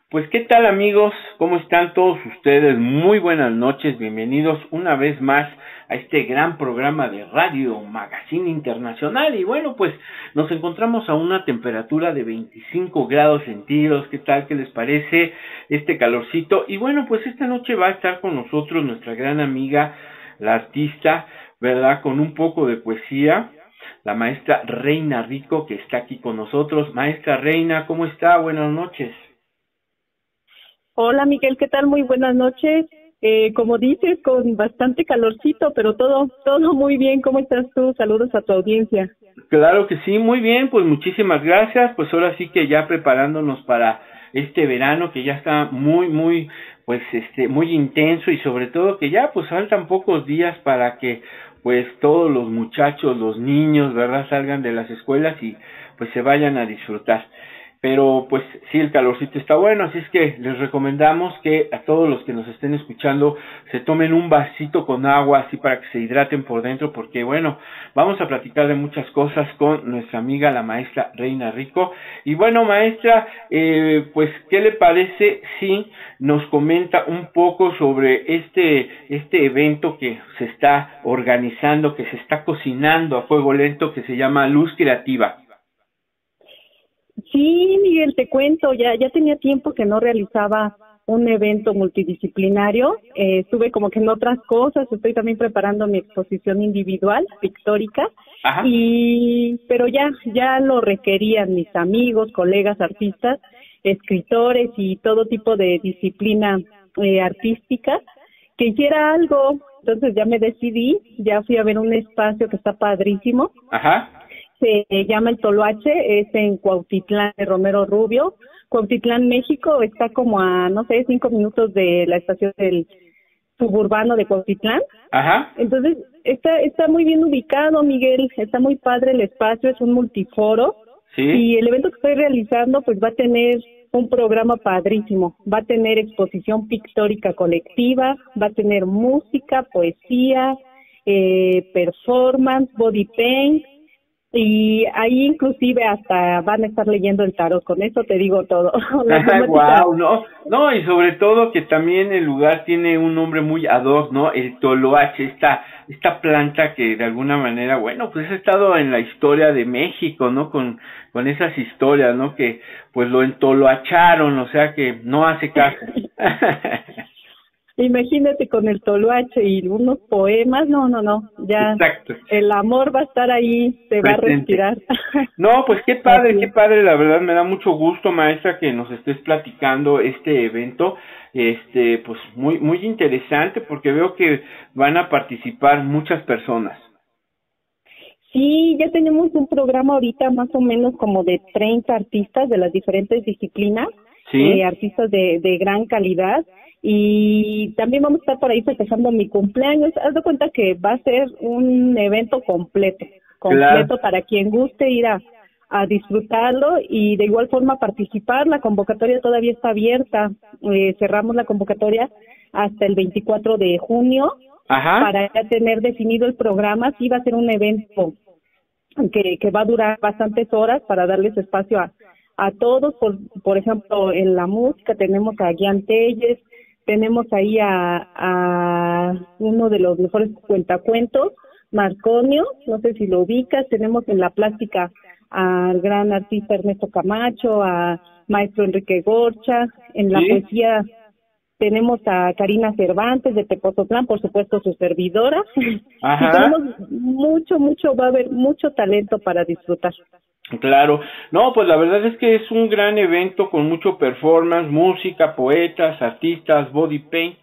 Pues qué tal amigos, ¿cómo están todos ustedes? Muy buenas noches, bienvenidos una vez más a este gran programa de Radio Magazine Internacional. Y bueno, pues nos encontramos a una temperatura de 25 grados centígrados. ¿Qué tal? ¿Qué les parece este calorcito? Y bueno, pues esta noche va a estar con nosotros nuestra gran amiga, la artista, ¿verdad? Con un poco de poesía, la maestra Reina Rico, que está aquí con nosotros. Maestra Reina, ¿cómo está? Buenas noches. Hola Miguel, ¿qué tal? Muy buenas noches. Como dices, con bastante calorcito, pero todo muy bien. ¿Cómo estás tú? Saludos a tu audiencia. Claro que sí, muy bien, pues muchísimas gracias. Pues ahora sí que ya preparándonos para este verano que ya está pues muy intenso, y sobre todo que ya pues faltan pocos días para que pues todos los muchachos, los niños, ¿verdad?, salgan de las escuelas y pues se vayan a disfrutar. Pero pues sí, el calorcito está bueno, así es que les recomendamos que a todos los que nos estén escuchando se tomen un vasito con agua, así para que se hidraten por dentro, porque bueno, vamos a platicar de muchas cosas con nuestra amiga la maestra Reina Rico. Y bueno, maestra, pues ¿qué le parece si nos comenta un poco sobre este evento que se está organizando, que se está cocinando a fuego lento, que se llama Luz Creativa? Sí, Miguel, te cuento, ya tenía tiempo que no realizaba un evento multidisciplinario. Estuve como que en otras cosas, estoy también preparando mi exposición individual, pictórica, Ajá. pero ya lo requerían mis amigos, colegas artistas, escritores y todo tipo de disciplina artística, que hiciera algo. Entonces ya me decidí, ya fui a ver un espacio que está padrísimo. Ajá. Se llama el Toloache, es en Cuautitlán de Romero Rubio. Cuautitlán, México, está como a, no sé, 5 minutos de la estación del suburbano de Cuautitlán. Ajá. Entonces, está muy bien ubicado, Miguel, está muy padre el espacio, es un multiforo. Sí. Y el evento que estoy realizando, pues va a tener un programa padrísimo. Va a tener exposición pictórica colectiva, va a tener música, poesía, performance, body paint. Y ahí inclusive hasta van a estar leyendo el tarot, con eso te digo todo. Wow, no, y sobre todo que también el lugar tiene un nombre muy ad hoc, ¿no? El toloache, esta planta que de alguna manera, bueno, pues ha estado en la historia de México, ¿no? Con esas historias, ¿no? Que pues lo entoloacharon, o sea que no hace caso. Imagínate con el toloache y unos poemas, no, ya. Exacto. El amor va a estar ahí, se va a respirar. No, pues qué padre, la verdad me da mucho gusto, maestra, que nos estés platicando este evento, pues muy interesante, porque veo que van a participar muchas personas. Sí, ya tenemos un programa ahorita más o menos como de 30 artistas de las diferentes disciplinas, ¿sí? Artistas de gran calidad. Y también vamos a estar por ahí festejando mi cumpleaños. Haz de cuenta que va a ser un evento completo claro, para quien guste ir a disfrutarlo y de igual forma participar. La convocatoria todavía está abierta. Cerramos la convocatoria hasta el 24 de junio. Ajá. Para ya tener definido el programa. Sí va a ser un evento que va a durar bastantes horas para darles espacio a todos. Por ejemplo, en la música tenemos a Guián Telles, tenemos ahí a uno de los mejores cuentacuentos, Marconio, no sé si lo ubicas. Tenemos en la plástica al gran artista Ernesto Camacho, a maestro Enrique Gorcha. En la poesía tenemos a Karina Cervantes de Tepozotlán, por supuesto su servidora. Ajá. Y tenemos mucho, va a haber mucho talento para disfrutar. Claro, no, pues la verdad es que es un gran evento con mucho performance, música, poetas, artistas, body paint,